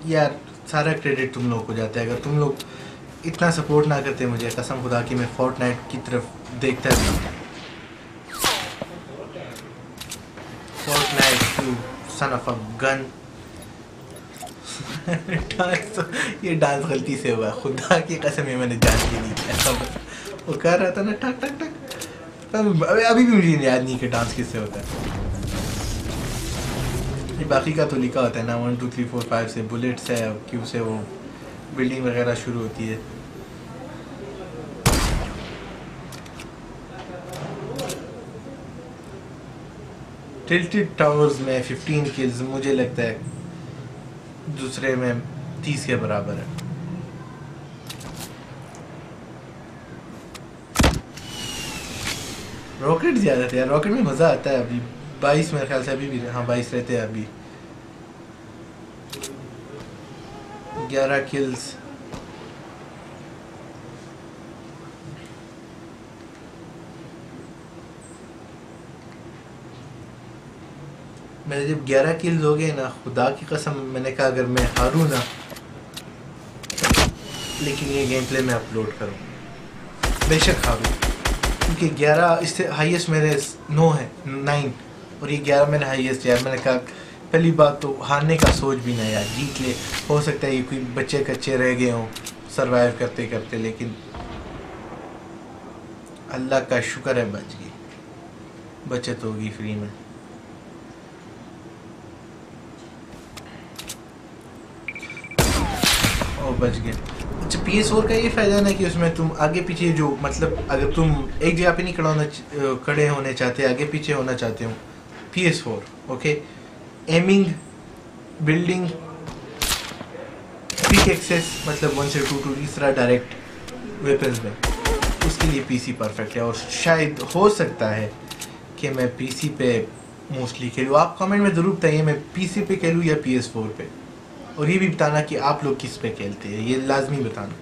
यार सारा क्रेडिट तुम लोग को जाता है। अगर तुम लोग इतना सपोर्ट ना करते मुझे, कसम खुदा की मैं फोर्टनाइट की तरफ देखता भी नहीं। Fortnite you son of a gun. Dance ये डांस गलती से हुआ, खुदा की कसम ये मैंने जान के नहीं किया। वो कर रहा था ना टक टक टक, अभी भी मुझे याद नहीं कि डांस किससे होता है। ये बाकी का तो लिखा होता है ना 1 2 3 4 5 से, बुलेट से क्यू से वो बिल्डिंग वगैरह शुरू होती है। टिल्टेड टावर्स में 15 किल्स, मुझे लगता है दूसरे में 30 के बराबर है। रॉकेट ज़्यादा थे यार, रॉकेट में मज़ा आता है। अभी 22 मेरे ख्याल से अभी भी, हाँ 22 रहते हैं अभी। 11 किल्स। मेरे जब 11 किल्स हो गए ना, खुदा की कसम मैंने कहा अगर मैं हारूँ ना, लेकिन ये गेम प्ले मैं अपलोड करूँ बेशक हारूँ, क्योंकि 11 इससे हाईएस्ट मेरे 9 है 9, और ये 11 मेरा हाईएस्ट। यार मैंने कहा पहली बात तो हारने का सोच भी ना यार, जीत ले। हो सकता है ये कोई बच्चे कच्चे रह गए हों सरवाइव करते करते, लेकिन अल्लाह का शुक्र है बच गई, बचत होगी फ्री में। और बच गए। अच्छा PS4 का ये फ़ायदा है ना कि उसमें तुम आगे पीछे जो, मतलब अगर तुम एक जगह पे नहीं खड़े होने चाहते, आगे पीछे होना चाहते हो, PS4 okay, aiming, building, quick access, मतलब 1 से 2 टू तीसरा डायरेक्ट वेपन्स में, उसके लिए PC परफेक्ट है। और शायद हो सकता है कि मैं PC पे मोस्टली खेलूँ। आप कमेंट में ज़रूर बताइए मैं PC पे खेलूँ या PS4 पे, और ये भी बताना कि आप लोग किस पे खेलते हैं, ये लाजमी बताना।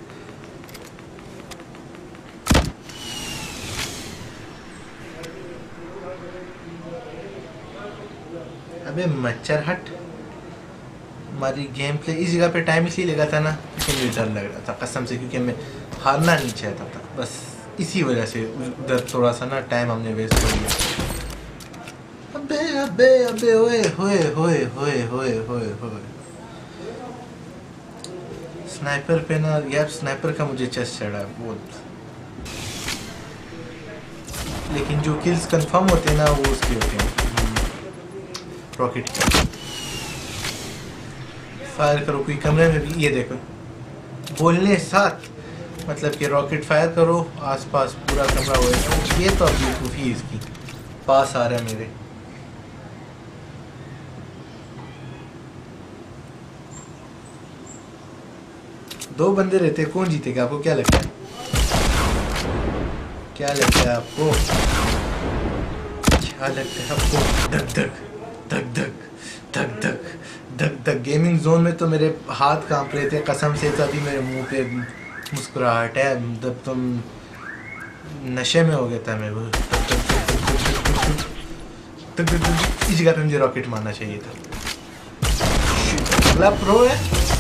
अबे मच्छर हट। हमारी गेम प्ले इस जगह पे टाइम इसलिए लगा था ना क्योंकि मुझे डर लग रहा था कसम से, क्योंकि मैं हारना नहीं चाहता था, बस इसी वजह से उधर थोड़ा सा ना टाइम हमने वेस्ट कर दिया। अबे अबे अबे ओए होए होए होए होए होए होए, स्नाइपर पे ना यार, स्नाइपर का मुझे चेस्ट चढ़ा है बहुत, लेकिन जो किल्स कंफर्म होते हैं ना वो उसके होते हैं। रॉकेट फायर करो कोई कमरे में भी, ये देखो बोलने साथ मतलब कि रॉकेट फायर करो आसपास पूरा कमरा होएगा। ये तो अब बेवकूफ़ी इसकी पास आ रहा है मेरे। दो बंदे रहते, कौन जीतेगा आपको क्या लगता है? क्या लगता है आपको? क्या लगता है आपको? धक धक धक धक धक धक धक धक। गेमिंग जोन में तो मेरे हाथ कांप रहे थे कसम से, तभी मेरे मुंह पे मुस्कुराहट है। जब तुम नशे में हो गया था मैं, वो इस जगह पे मुझे रॉकेट मारना चाहिए था। अगला प्रो है,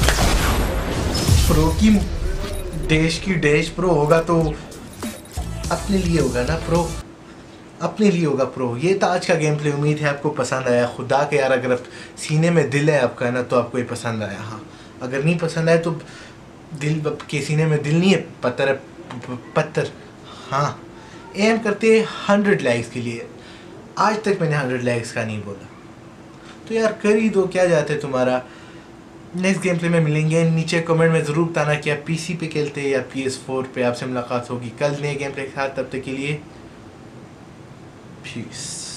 प्रो की देश की डैश प्रो होगा तो अपने लिए होगा ना प्रो, अपने लिए होगा प्रो। ये था आज का गेम प्ले, उम्मीद है आपको पसंद आया। खुदा के यार अगर सीने में दिल है आपका ना तो आपको ये पसंद आया। हाँ अगर नहीं पसंद आया तो दिल के सीने में दिल नहीं है, पत्थर है पत्थर। हाँ एम करते हैं 100 लाइक्स के लिए, आज तक मैंने 100 लाइक्स का नहीं बोला, तो यार कर ही दो, क्या जाते तुम्हारा। नेक्स्ट गेम प्ले में मिलेंगे, नीचे कमेंट में ज़रूर बताना कि आप PC पे खेलते हैं या PS4 पे। आपसे मुलाकात होगी कल नए गेम प्ले के साथ, तब तक के लिए पीस।